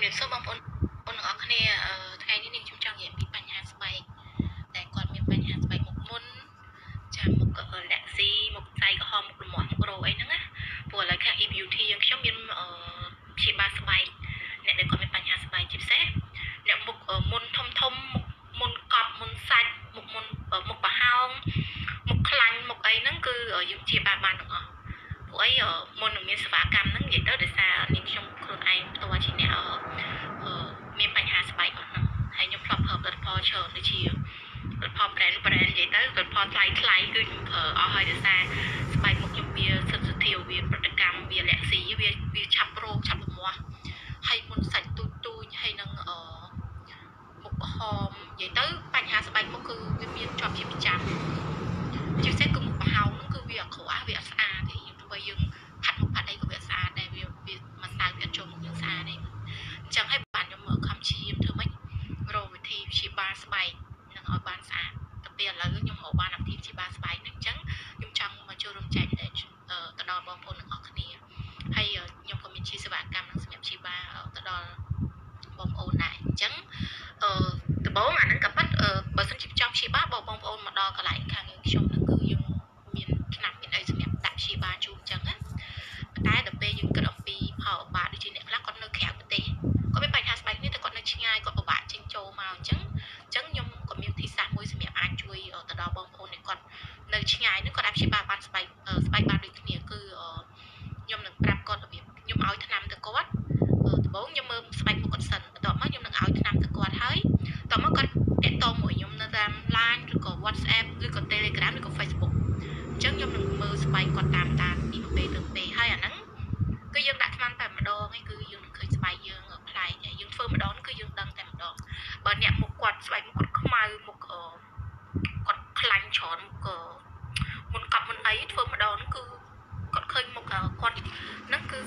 រៀបសួរបងប្អូនទាំងអស់គ្នាថ្ងៃនេះនាងខ្ញុំចង់និយាយពីបញ្ហាស្បែកតែគាត់មានបញ្ហាស្បែកមុខមុនចាំមុខលាក់ស៊ីមុខស្អែកក្រហមមុខលំមាស់មុខរោអីហ្នឹងណាព្រោះឥឡូវខាង e-beauty យើងខ្ញុំមានព្យាបាលស្បែកអ្នកដែលគាត់មានបញ្ហាស្បែកជាពិសេសអ្នកមុខមុនធំមុនកប់មុនសាច់មុខមុនមុខប្រហោងមុខខ្លាញ់មុខអីហ្នឹងគឺយើងព្យាបាលបានទាំងអស់ព្រោះអីមុននឹងមានសេវាកម្មហ្នឹងនិយាយទៅដោយសារនាងខ្ញុំខ្លួនឯងផ្ទាល់ជាអ្នកមានបញ្ហាស្បែកអស់ហ្នឹងហើយខ្ញុំធ្លាប់ប្រើផលិតផលច្រើនដូចជាផលិតផល brand និយាយទៅផលិតផលថ្លៃគឺខ្ញុំប្រើអស់ហើយដោយសារស្បែកមុខខ្ញុំវាsensitiveវាប្រតិកម្មវាលាក់ស៊ីវាឆាប់រោគឆាប់លំមាស់ហើយមុនសាច់ទូចហើយនឹងមុខក្រហមនិយាយទៅបញ្ហាស្បែកមុខគឺវាមានជាប់ជាប្រចាំជាពិសេសគឺមុខប្រហោងហ្នឹងគឺវាអាក្រក់វាអត់ស្អាតទេព្រោះយើងផាត់មុខផាត់អីក៏វាស្អាតដែរវាមិនស្អាតវាអត់ចូលមុខយើងស្អាតទេអញ្ចឹងហើយបានខ្ញុំខំព្យាយាមធ្វើម៉េចរកវិធីព្យាបាលស្បែកនឹងឲ្យបានស្អាតទៅពេលឥឡូវខ្ញុំរកបានវិធីព្យាបាលស្បែកហ្នឹងអញ្ចឹងខ្ញុំចង់មកចូលរួមចែកទៅដល់បងប្អូនទាំងអស់គ្នាហើយខ្ញុំក៏មានជាសេវាកម្មនឹងសម្រាប់ព្យាបាលទៅដល់បងប្អូនដែរអញ្ចឹងដំបូងអាហ្នឹងក៏ប៉ិតបើសិនជាចង់ព្យាបាលបងប្អូនមកដល់កន្លែងខាងខ្ញុំហ្នឹងគឺយើងមានថ្នាំមានអីសម្រាប់ដាក់ព្យាបាលជូនអញ្ចឹងណាតែដល់ពេលយើងគិតអំពីផលឧបាដូចជាអ្នកខ្លះគាត់នៅក្រៅប្រទេសគាត់មានបញ្ហាស្បែកនេះតែគាត់នៅឆ្ងាយគាត់ពិបាកចេញចូលមកអញ្ចឹងខ្ញុំក៏មានវិធីសាស្ត្រមួយសម្រាប់អាចជួយទៅដល់បងប្អូនដែលគាត់នៅឆ្ងាយនោះគាត់អាចព្យាបាលបានស្បែកបានដូចគ្នាគឺខ្ញុំនឹងប្រាប់គាត់របៀបខ្ញុំឲ្យថ្នាំទៅគាត់ដំបូងខ្ញុំមើលស្បែកមុខគាត់សិនបន្ទាប់មកខ្ញុំនឹងឲ្យថ្នាំទៅគាត់ហើយបន្ទាប់មកគាត់តាក់ទងមួយខ្ញុំនៅតាម LINE ឬក៏ WhatsApp ឬក៏ Telegram ឬក៏ Facebook អញ្ចឹងខ្ញុំនឹងមើលស្បែកគាត់តាមពីពេលទៅពេលហើយអាហ្នឹងគឺយើងដាក់ថ្នាំតែម្ដងឯងគឺយើងនឹងឃើញស្បែកយើងប្លែកហើយយើងធ្វើម្ដងគឺយើងដឹងតែម្ដងបើអ្នកមុខគាត់ស្បែកមុខគាត់ខ្មៅមុខគាត់ខ្លាញ់ច្រើនមុនកប់មុនអីធ្វើម្ដងគឺគាត់ឃើញមុខគាត់ហ្នឹងគឺ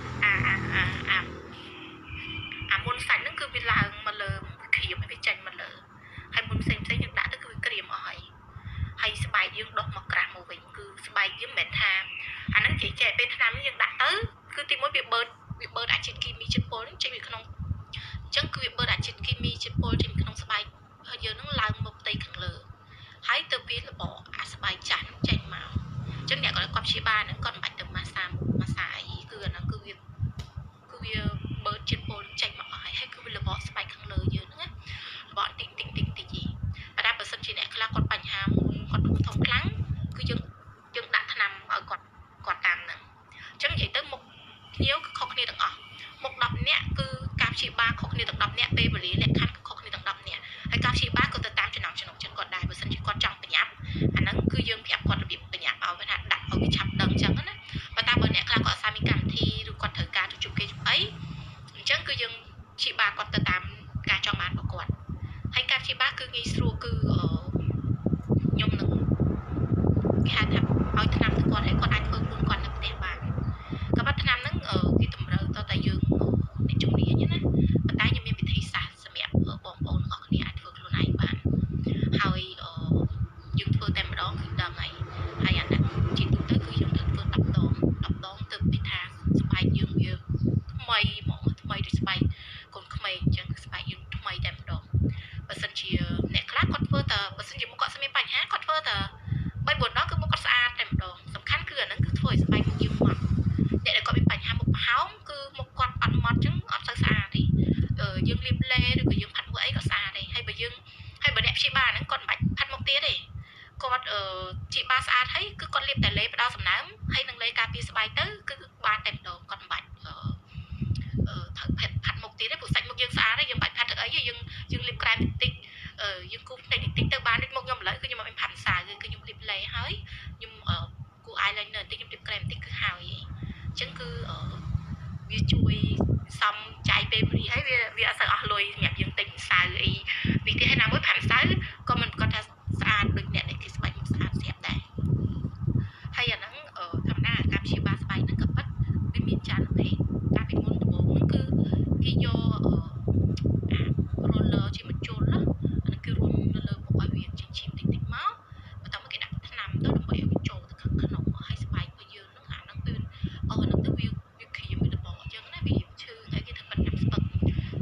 អាមុនសាច់ហ្នឹងគឺវាឡើងមកលើក្រៀមវាចេញមកលើហើយមុនផ្សេងយើងដាក់ទៅគឺវាក្រៀមអស់ហើយស្បែកយើងដុះមកក្រាស់មកវិញគឺស្បែកយើងមិនមែនថាអាហ្នឹងចេះពេលថ្នាំយើងដាក់ទៅគឺទីមួយវាបឺតអាជាតិគីមីជាតិពុលចេញពីក្នុងអញ្ចឹងគឺវាបឺតអាជាតិគីមីជាតិពុលចេញពីក្នុងស្បែកហើយយើងនឹងឡើងមកផ្ទៃខាងលើហើយទៅវារបកអាស្បែកចាស់នឹងចេញមកអញ្ចឹងអ្នកគាត់ព្យាបាលហ្នឹងគាត់មិនបាច់ទៅម៉ាសាអីគឺអាហ្នឹងគឺវាបឺតជាតិពុលចេញមកអស់ហើយគឺវារបកស្បែកខាងលើយើងហ្នឹងណារបកតិចតែបើសិនជាអ្នកខ្លះគាត់បញ្ហាមុនគាត់ធំខ្លាំងគឺយើងដាក់ថ្នាំឲ្យគាត់តាមហ្នឹងអញ្ចឹងនិយាយទៅមុខភ្ញៀវគឺខុសគ្នាទាំងអស់មុខ10នាក់គឺការព្យាបាលខុសគ្នាទាំង10នាក់ពេលវេលាលក្ខខណ្ឌគឺខុសគ្នាទាំង10នាក់ហើយការព្យាបាលក៏ទៅតាមចំណង់ចិត្តគាត់ដែរបើសិនជាគាត់ចង់ប្រញាប់អាហ្នឹងគឺយើងប្រាប់គាត់របៀបប្រញាប់ឲ្យថាដាក់ឲ្យវាឆាប់ដឹងអញ្ចឹងណាបើតាមបើអ្នកខ្លះគាត់អត់សាមានកម្មវិធីឬគាត់ត្រូវការទៅជួបគេអីអញ្ចឹងគឺយើងព្យាបាលគាត់ទៅតាមការចង់បានរបស់គាត់ហើយការព្យាបាលគឺងាយស្រួលគឺខ្ញុំនឹងគេហៅថាឲ្យថ្នាំទៅគាត់ហើយគាត់អាចធ្វើខ្លួនគាត់នៅផ្ទះបានក៏ប៉ុន្តែថ្នាំហ្នឹងគេតម្រូវទៅតែយើងអ្នកជំនាញណាប៉ុន្តែខ្ញុំមានវិធីសាស្ត្រសម្រាប់បងប្អូនទាំងអស់គ្នាអាចធ្វើខ្លួនឯងបានហើយយើងធ្វើតែម្ដងគឺដឹងហើយអាហ្នឹងជាទូទៅគឺយើងត្រូវធ្វើ10ដងទៅពីថាស្បែកយើងវាថ្មីហ្មងថ្មីដូចស្បែកកូនក្មេងអញ្ចឹងគឺស្បែកយើងថ្មីតែម្ដងបើសិនជាអ្នកខ្លះគាត់ធ្វើតែបើសិនជាមុខគាត់មានបញ្ហាគាត់ធ្វើតែ3 4ដងគឺមុខគាត់ស្អាតតែម្ដងសំខាន់គឺអាហ្នឹងគឺធ្វើឲ្យស្បែកមុខយើងម៉ត់អ្នកដែលគាត់មានបញ្ហាមុខប្រហោងគឺមុខគាត់អត់ម៉ត់អញ្ចឹងអត់សូវស្អាតទេយើងលាបឡេឬក៏យើងផាត់មុខអីក៏ស្អាតដែរហើយបើអ្នកព្យាបាលហ្នឹងគាត់មិនបាច់ផាត់មុខទៀតទេគាត់ព្យាបាលស្អាតហើយគឺគាត់លាបតែឡេផ្ដល់សំណើមហើយនឹងឡេការពារស្បែកទៅគឺបានតែម្ដងគាត់មិនបាច់ត្រូវផាត់មុខទៀតទេព្រោះសាច់មុខយើងស្អាតហើយយើងបាច់ផាត់ទៅអីយើងលាបក្រែមតិចយើងគូសភ្នែកតិចទៅបានដូចមុខខ្ញុំឥឡូវគឺខ្ញុំអត់មានផាត់ម្សៅគឺខ្ញុំលាបឡេហើយខ្ញុំគូ eyeliner តិចខ្ញុំលាបក្រែមតិចគឺហើយអញ្ចឹងគឺវាជួយសំចៃពេលវេលាហើយវាអត់សូវអស់លុយសម្រាប់យើងទិញម្សៅអីនេះទេហើយណាមួយផាត់ម្សៅក៏មិនប្រកាសថាស្អាតដូចអ្នកដែលគេស្បែកមុខស្អាតស្រាប់ដែរហើយអាហ្នឹងធម្មតាការព្យាបាលស្បែកហ្នឹងក៏ប៉ិតវាមានច្រើនប្រភេទការពីមុនដំបូងហ្នឹងគឺគេយកroller ជាមជុលណាអាហ្នឹងគឺរុញនៅលើមុខឲ្យវាចេញឈាមតិចមកបន្ទាប់មកគេដាក់ថ្នាំទៅដើម្បីឲ្យវាចូលទៅខាងក្នុងហើយស្បែករបស់យើងហ្នឹងអាហ្នឹងគឺអាហ្នឹងទៅវាក្រៀមវារបកអញ្ចឹងណាវាឈឺហើយគេធ្វើបាត់តាមស្ពឹក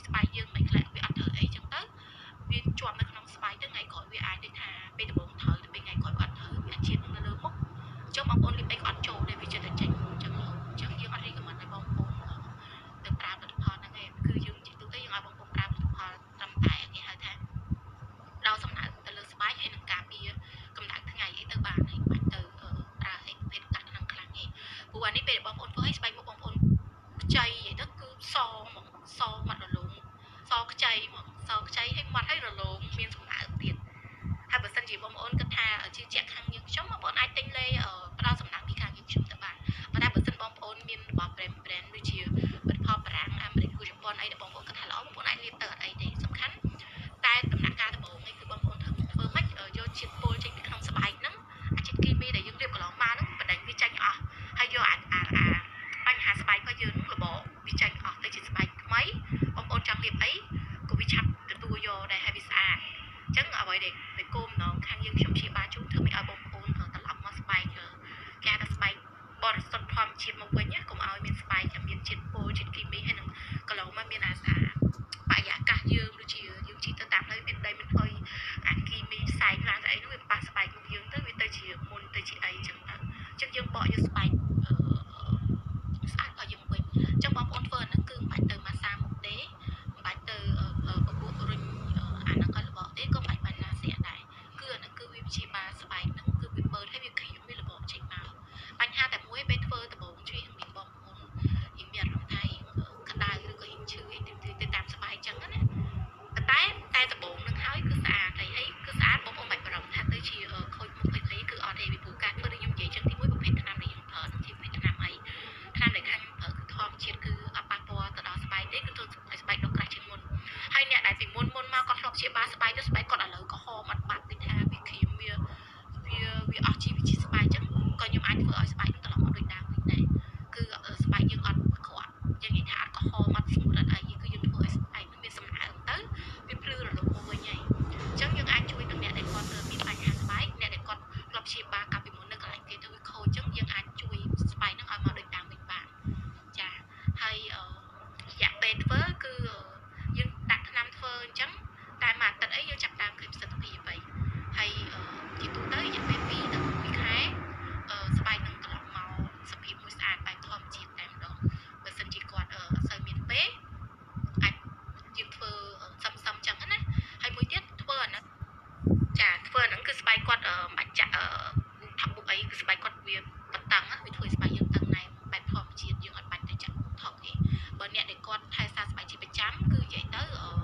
ស្បែកយើងមិនខ្លាចវាអត់ត្រូវអីចឹងទៅវាជាប់នៅក្នុងស្បែកទៅថ្ងៃក្រោយវាអាចទៅថាពេលដំបូងត្រូវទៅពេលថ្ងៃក្រោយវាអត់ត្រូវវាអាចជាតិនៅលើមុខអញ្ចឹងបងប្អូនលាបអីក៏អត់ចូលដែរវាចិត្តតែចេញអញ្ចឹងយើងអត់រីកមិនឲ្យបងប្អូនទៅប្រើផលិតផលហ្នឹងឯងគឺយើងជាទូទៅយើងឲ្យបងប្អូនប្រើផលិតផលត្រឹមតែគេហៅថាដល់សំណើមទៅលើស្បែកហើយនឹងការពារកម្ដៅថ្ងៃអីទៅបានហើយបាច់ទៅប្រើអីប្រភេទកាត់ខ្លាំងខ្លាំងឯងព្រោះអានេះពេលបងប្អូនធ្វើឲ្យស្បែកមុខបងប្អូនខ្ចីអីទៅគឺសហ្មងសមាត់រលោងសខ្ចីហ្មងសខ្ចីឲ្យមាត់ឲ្យរលោងមានសំណើមទៀតហើយបើសិនជាបងប្អូនគិតថាជឿជាក់ខាងយើងខ្ញុំបងប្អូនអាចទិញលេផ្ដល់សំណើមពីខាងយើងខ្ញុំទៅបានប៉ុន្តែបើសិនបងប្អូនមានរបស់ brand ដូចជាផលិតផលបារាំងអាមេរិកឬជប៉ុនអីដែលបងប្អូនគិតថាល្អបងប្អូនអាចលាបទៅអត់អីទេសំខាន់តែដំណាក់កាលដំបូងនេះគឺបងប្អូនធ្វើម៉េចយកជាតិពុលចេញពីក្នុងស្បែកហ្នឹងអាជាតិគីមីដែលយើងលាបកន្លងមកហ្នឹងបណ្ដេញវាចេញអស់ហើយយកបញ្ហាស្បែករបស់យើងហ្នឹងរបបវាចេញអស់ទៅជាស្បែកថ្មីបងប្អូនចង់លាបអីក៏វាឆាប់ទទួលយកដែរហើយវាស្អាតអញ្ចឹងអ្វីដែលគោលម្ដងខាងយើងខ្ញុំព្យាបាលជូនធ្វើមិនឲ្យបងប្អូនត្រឡប់មកស្បែកគេថាស្បែកបរិសុទ្ធធម្មជាតិមកវិញកុំឲ្យមានស្បែកមានជាតិពុលជាតិគីមីហើយនឹងកន្លងមកមានអាសាបរិយាកាសយើងដូចជាយើងជិះទៅតាមផ្លូវមានដីមានហុយអាគីមីផ្សែងខ្លាំងស្អីនោះវាប៉ះស្បែកមុខយើងទៅវាទៅជាមុនទៅជាអីចឹងទៅអញ្ចឹងយើងបកយកស្បែកស្អាតឲ្យយើងវិញអញ្ចឹងបងប្អូនធ្វើអាហ្នឹងគឺមិនបាច់ទៅម៉ាស្សាមុខទេមិនបាច់ទៅបបួលរុញអាហ្នឹងក៏របកទេក៏មិនបាច់បានណាស្អាតដែរគឺអាហ្នឹងគឺវាព្យាបាលស្បែកហ្នឹងគឺវាបើឲ្យវាក្រៀមវារបកចេញមកបញ្ហាតែមួយពេលធ្វើដំបូងជួយមានបងប្អូនយើងមានអារម្មណ៍ថាក្តៅឬក៏ឈឺអីទៅតាមស្បែកចឹងណាតែដំបូងនឹងហើយគឺស្អាតហើយគឺស្អាតបងប្អូនមិនបាច់បារម្ភថាទៅជាខូចមុខអីគឺអត់ទេពីព្រោះការធ្វើដូចខ្ញុំនិយាយចឹងទីមួយប្រភេទថ្នាំដែលយើងប្រើជាប្រភេទថ្នាំអីថ្នាំដែលខាងខ្ញុំប្រើគឺធម្មជាតិគឺអត់ប៉ះពាល់ទៅដល់ស្បែកទេគឺធ្វើឲ្យស្បែកដុះក្រាស់ជាងមុនហើយអ្នកដែលពីមុនមកគាត់ធ្លាប់ព្យាបាលស្បែកទៅស្បែកគាត់ឥឡូវក៏ហមអត់បាត់ដូចថាវាក្រៀមវាអស់ជីវជាតិស្បែកចឹងក៏ខ្ញុំអាចធ្វើឲ្យស្បែកនឹងត្រឡប់មកដូចដើមវិញដែរគឺស្បែកយើងអត់ក្រក់យើងនិយាយថាអត់ក្រហមអត់ស្ងួតអត់អីគឺយើងធ្វើឲ្យស្បែកនឹងមានសំណើមទៅវាភ្លឺរលោងមកវិញហើយអញ្ចឹងយើងអាចជួយដល់អ្នកដែលគាត់មានបញ្ហាស្បែកអ្នកដែលគាត់ធ្លាប់ព្យាបាលកាលពីមុននៅកន្លែងគេទៅវាខូចអញ្ចឹងយើងអាចជួយស្បែកនឹងឲ្យមកដូចដើមវិញបានចាហើយរយៈពេលធ្វើគឺយើងដាក់ថ្នាំធ្វើអញ្ចឹងតែមួយអាទិត្យអីយើងចាប់តាមឃើញប្រសិទ្ធភាពហើយជាទូទៅរយៈពេល2ទៅ6ខែស្បែកនឹងត្រឡប់មកសភាពមួយស្អាតបែបធម្មជាតិតែម្ដងបើសិនជាគាត់អត់សូវមានពេលអាចយើងធ្វើសឹមចឹងណាហើយមួយទៀតធ្វើអាហ្នឹងចាធ្វើអាហ្នឹងគឺស្បែកគាត់បាច់ចាក់ថាបុកអីគឺស្បែកគាត់វាបន្តឹងវាធ្វើស្បែកយើងតឹងណែបែបធម្មជាតិយើងអត់បាច់ទៅចាក់ថុកទេបើអ្នកដែលគាត់ថែសារស្បែកជាប្រចាំគឺនិយាយទៅ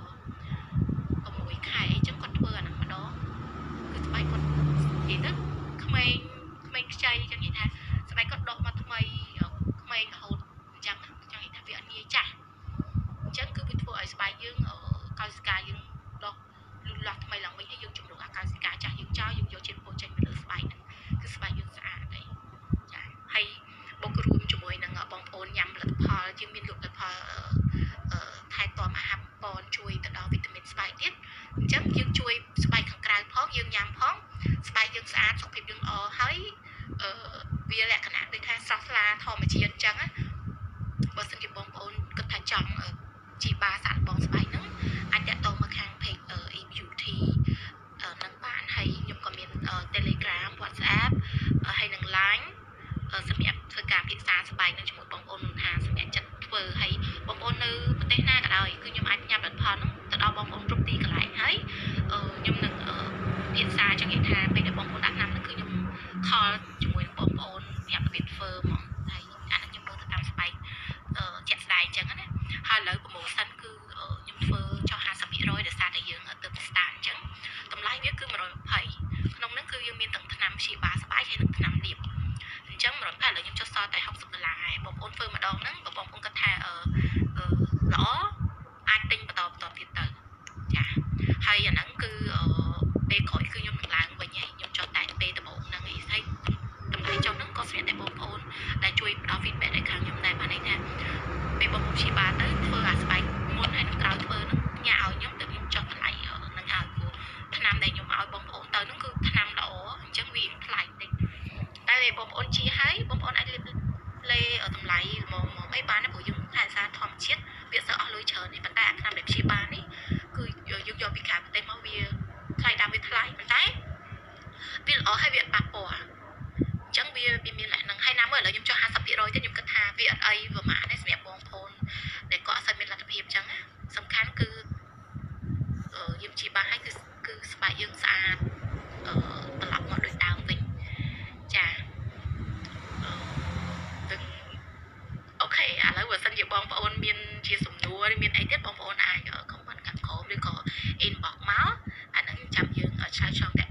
6ខែអីចឹងគាត់ធ្វើអាហ្នឹងម្ដងគឺស្បែកគាត់និយាយទៅក្មេងខ្ចីចឹងនិយាយថាស្បែកគាត់ដកមកថ្មីក្មេងរហូតអញ្ចឹងចង់និយាយថាវាអត់ងាយចាស់អញ្ចឹងគឺវាធ្វើឲ្យស្បែកយើងកោសិកាយើងដកលូតលាស់ថ្មីឡើងវិញហើយយើងជំរុញអាកោសិកាចាស់យើងចោលយើងយកជាតិពុលចេញទៅលើស្បែកហ្នឹងគឺស្បែកយើងស្អាតហើយចាហើយបូករួមជាមួយនឹងបងប្អូនញ៉ាំផលិតផលយើងមានលក់ផលិតផលថែទាំអាហារបំពន់ជួយទៅដល់វីតាមីនស្បែកទៀតអញ្ចឹងយើងជួយស្បែកខាងក្រៅផងយើងញ៉ាំផងស្បែកយើងស្អាតសុខភាពយើងល្អហើយវាលក្ខណៈដូចថាស្រស់ថ្លាធម្មជាតិអញ្ចឹងណាបើសិនជាបងប្អូនគិតថាចង់ជីបាសាក់បងស្បែកហ្នឹងអាចតាក់ទងមកខាង page e-beauty នឹងបានហើយខ្ញុំក៏មាន Telegram WhatsApp ហើយនឹង Line សម្រាប់ធ្វើការពិភាក្សាស្បែកនឹងជាមួយបងប្អូនមិនថាសម្រាប់ចិត្តធ្វើហើយបងប្អូននៅប្រទេសណាក៏ដោយគឺខ្ញុំអាចញ៉ាំផលិតផលហ្នឹងទៅដល់បងប្អូនគ្រប់ទីកន្លែងហើយខ្ញុំនឹងពិភាក្សាចឹងនិយាយថាពេលដែលបងប្អូនដាក់ថ្នាំហ្នឹងគឺខ្ញុំខលជាមួយនឹងបងប្អូនប្រាប់របៀបធ្វើហ្មងហើយអានេះខ្ញុំមើលទៅតាមស្បែកជាក់ស្ដែងចឹងណាហើយឥឡូវ promotion គឺខ្ញុំធ្វើព្យាបាលនេះគឺយើងយកពីក្រៅប្រទេសមកវាថ្លៃដើមវាថ្លៃប៉ុន្តែវាល្អហើយវាប៉ះពាល់អញ្ចឹងវាមានលក្ខណៈហើយណាមើលឥឡូវខ្ញុំចុះ 50% ទៀតខ្ញុំគិតថាវាអត់អីប្រហែលទេសម្រាប់បងប្អូនដែលគាត់អត់សូវមានលទ្ធភាពអញ្ចឹងណាសំខាន់គឺយើងព្យាបាលឲ្យគឺស្បែកយើងស្អាតត្រឡប់មកដូចដើមវិញចាអូខេឥឡូវបើសិនជាបងប្អូនមានជាសំណួរមានអីទៀតបងប្អូនអាចខមមិនខាងក្រោមឬក៏ inbox មកអាហ្នឹងចាំយើងឆ្លើយឆ្លង